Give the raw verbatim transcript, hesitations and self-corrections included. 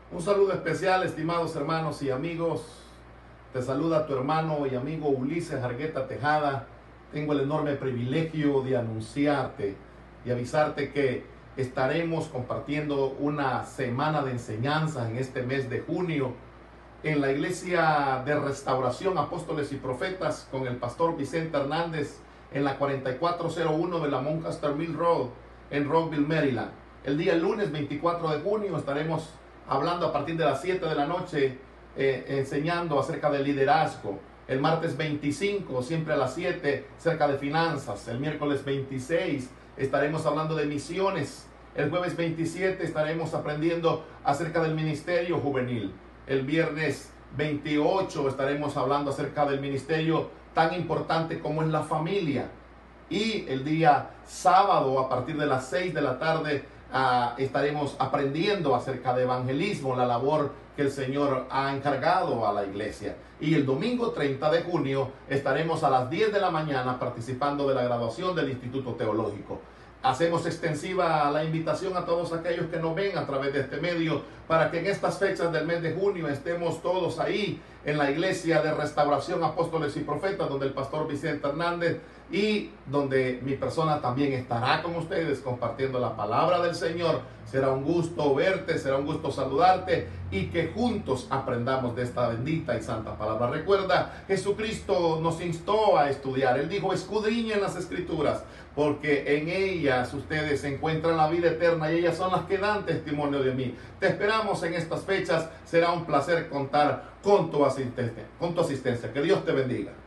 Un saludo especial, estimados hermanos y amigos. Te saluda tu hermano y amigo Ulises Argueta Tejada. Tengo el enorme privilegio de anunciarte y avisarte que estaremos compartiendo una semana de enseñanzas en este mes de junio en la Iglesia de Restauración Apóstoles y Profetas con el pastor Vicente Hernández en la cuarenta y cuatro cero uno de la Moncaster Mill Road en Rockville, Maryland. El día lunes veinticuatro de junio estaremos hablando a partir de las siete de la noche, eh, enseñando acerca del liderazgo. El martes veinticinco, siempre a las siete, acerca de finanzas. El miércoles veintiséis estaremos hablando de misiones. El jueves veintisiete estaremos aprendiendo acerca del ministerio juvenil. El viernes veintiocho estaremos hablando acerca del ministerio tan importante como es la familia. Y el día sábado, a partir de las seis de la tarde, Uh, estaremos aprendiendo acerca de evangelismo, la labor que el Señor ha encargado a la iglesia. Y el domingo treinta de junio estaremos a las diez de la mañana participando de la graduación del Instituto Teológico. Hacemos extensiva la invitación a todos aquellos que nos ven a través de este medio para que en estas fechas del mes de junio estemos todos ahí en la Iglesia de Restauración Apóstoles y Profetas, donde el pastor Vicente Hernández y donde mi persona también estará con ustedes compartiendo la palabra del Señor. Será un gusto verte, será un gusto saludarte y que juntos aprendamos de esta bendita y santa palabra. Recuerda, Jesucristo nos instó a estudiar. Él dijo: escudriñen las Escrituras, porque en ellas ustedes encuentran la vida eterna y ellas son las que dan testimonio de mí. Te esperamos en estas fechas. Será un placer contar con tu asistencia. Con tu asistencia. Que Dios te bendiga.